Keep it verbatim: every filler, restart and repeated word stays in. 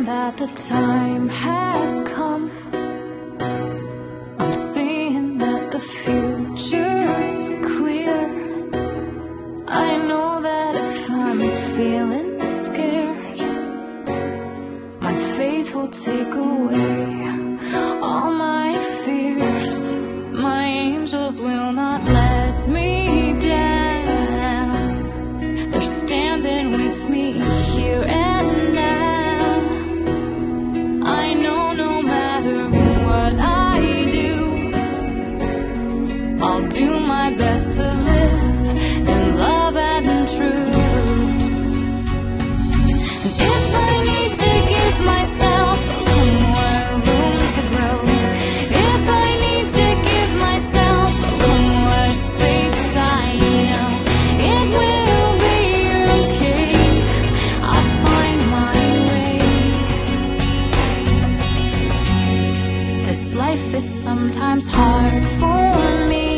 feeling that the time has come. I'm seeing that the future's clear. I know that if I'm feeling scared, my faith will take away all my fears. My angels will not let me down. They're standing with me here and now. I know no matter what I do, I'll do my best to live in love and truth. And if I need to give myself a little more room to grow, if I need to give myself a little more space, I know it will be okay. I'll find my way. This life is sometimes hard for me.